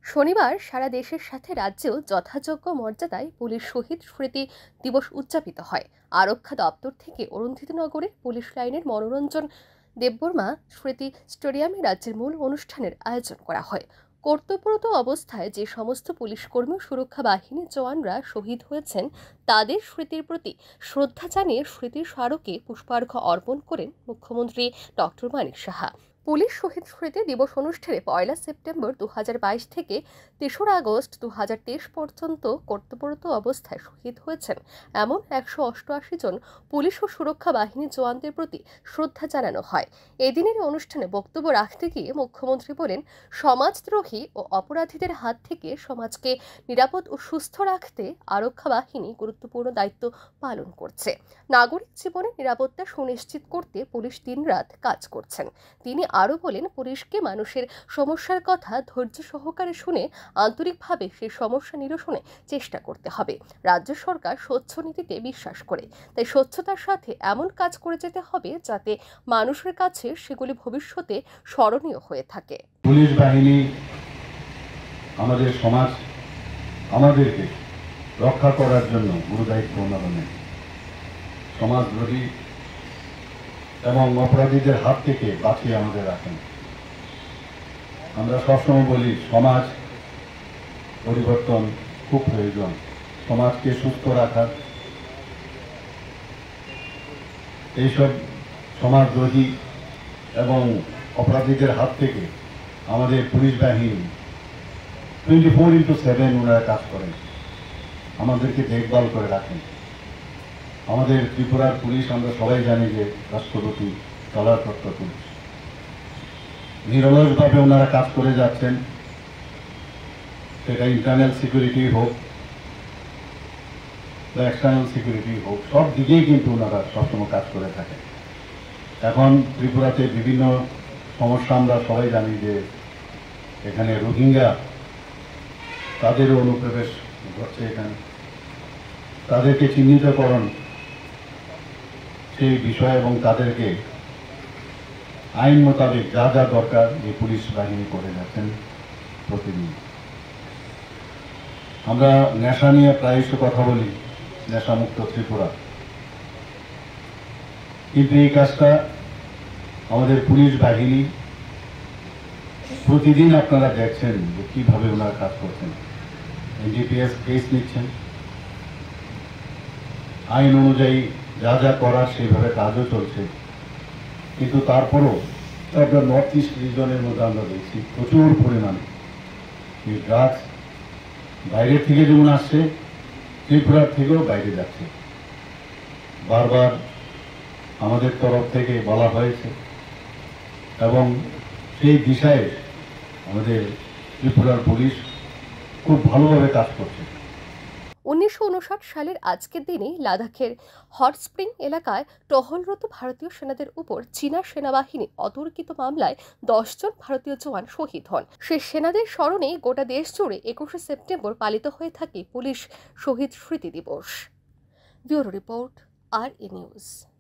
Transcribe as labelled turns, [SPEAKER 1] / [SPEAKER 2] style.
[SPEAKER 1] শনিবার সারা দেশের সাথে রাজ্যেও যথাযোগ্য মর্যাদায় পুলিশ শহীদ স্মৃতি দিবস উদযাপিত হয়। আরক্ষা দপ্তর থেকে অরুন্ধতিনগরের পুলিশ লাইনের মনোরঞ্জন দেববর্মা স্মৃতি স্টেডিয়ামে রাজ্যের মূল অনুষ্ঠানের আয়োজন করা হয়। কর্তব্যরত অবস্থায় যে সমস্ত পুলিশ কর্মী ও সুরক্ষা বাহিনীর জওয়ানরা শহীদ হয়েছেন তাদের স্মৃতির প্রতি শ্রদ্ধা জানিয়ে স্মৃতির স্মারকে পুষ্পার্ঘ্য অর্পণ করেন মুখ্যমন্ত্রী ডক্টর মানিক সাহা। পুলিশ শহীদ স্মৃতি দিবস অনুষ্ঠানে 1 সেপ্টেম্বর 2022 থেকে 3রা আগস্ট 2023 পর্যন্ত কর্তব্যরত অবস্থায় শহীদ হয়েছেন এমন 188 জন পুলিশ ও সুরক্ষা বাহিনীর জওয়ানদের প্রতি শ্রদ্ধা জানানো হয়। এদিনের অনুষ্ঠানে বক্তব্য রাখতে গিয়ে মুখ্যমন্ত্রী বলেন, সমাজদ্রোহী ও অপরাধীদের হাত থেকে সমাজকে নিরাপদ ও সুস্থ রাখতে আরক্ষা বাহিনী গুরুত্বপূর্ণ দায়িত্ব পালন করছে। নাগরিক জীবনের নিরাপত্তা সুনিশ্চিত করতে পুলিশ দিনরাত কাজ করছেন। তিনি আরও বলেন, পুলিশকে মানুষের সমস্যার কথা ধৈর্য সহকারে শুনে আন্তরিকভাবে সেই সমস্যা নিরসনে চেষ্টা করতে হবে। রাজ্য সরকার স্বচ্ছ নীতিতে বিশ্বাস করে, তাই স্বচ্ছতার সাথে এমন কাজ করে যেতে হবে যাতে মানুষের কাছে সেগুলি ভবিষ্যতে স্মরণীয় হয়ে থাকে।
[SPEAKER 2] পুলিশ বাহিনী আমাদের সমাজ আমাদেরকে রক্ষা করার জন্য গুরু দায়িত্ব নেন। সমাজদ্রোহী এবং অপরাধীদের হাত থেকে বাঁচিয়ে আমাদের রাখেন। আমরা সবসময় বলি, সমাজ পরিবর্তন খুব প্রয়োজন। সমাজকে সুস্থ রাখার এইসব সমাজদ্রোহী এবং অপরাধীদের হাত থেকে আমাদের পুলিশ বাহিনী 24/7 ওনারা কাজ করেন, আমাদেরকে দেখভাল করে রাখেন। আমাদের ত্রিপুরার পুলিশ আমরা সবাই জানি যে রাষ্ট্রপতি তলারপ্রাপ্ত পুলিশ, নিরলসভাবে ওনারা কাজ করে যাচ্ছেন। সেটা ইন্টারনাল সিকিউরিটি হোক বা এক্সটার্নাল সিকিউরিটি হোক, সব দিকেই কিন্তু ওনারা সবসময় কাজ করে থাকেন। এখন ত্রিপুরাতে বিভিন্ন সমস্যা আমরা সবাই জানি যে এখানে রোহিঙ্গা তাদেরও অনুপ্রবেশ ঘটছে। এখানে তাদেরকে চিহ্নিতকরণ সেই বিষয় এবং তাদেরকে আইন মোতাবেক যা যা দরকার এই পুলিশ বাহিনী করে যাচ্ছেন প্রতিদিন। আমরা নেশা নিয়ে প্রায়শ কথা বলি, নেশামুক্ত ত্রিপুরা, কিন্তু এই কাজটা আমাদের পুলিশ বাহিনী প্রতিদিন আপনারা দেখছেন যে কিভাবে ওনারা কাজ করছেন। এনডিপিএস কেস নিচ্ছেন, আইন অনুযায়ী যা যা করার সেইভাবে কাজও চলছে। কিন্তু তারপরও আমরা নর্থ ইস্ট রিজনের মধ্যে আমরা দেখছি প্রচুর পরিমাণে এই ড্রাগস বাইরের থেকে যেমন আসছে, ত্রিপুরার থেকেও বাইরে যাচ্ছে। বারবার আমাদের তরফ থেকে বলা হয়েছে এবং সেই দিশায় আমাদের ত্রিপুরার পুলিশ খুব ভালোভাবে কাজ করছে।
[SPEAKER 1] 1959 সালের আজকের দিনে লাদাখের হট স্প্রিং এলাকায় টহলরত ভারতীয় সেনাদের উপর চীনা সেনাবাহিনী অতর্কিত মামলায় 10 জন ভারতীয় জওয়ান শহীদ হন। সেই সেনাদের স্মরণে গোটা দেশ জুড়ে 21 সেপ্টেম্বর পালিত হয়ে থাকে পুলিশ শহীদ স্মৃতি দিবস। Bureau report, RE news.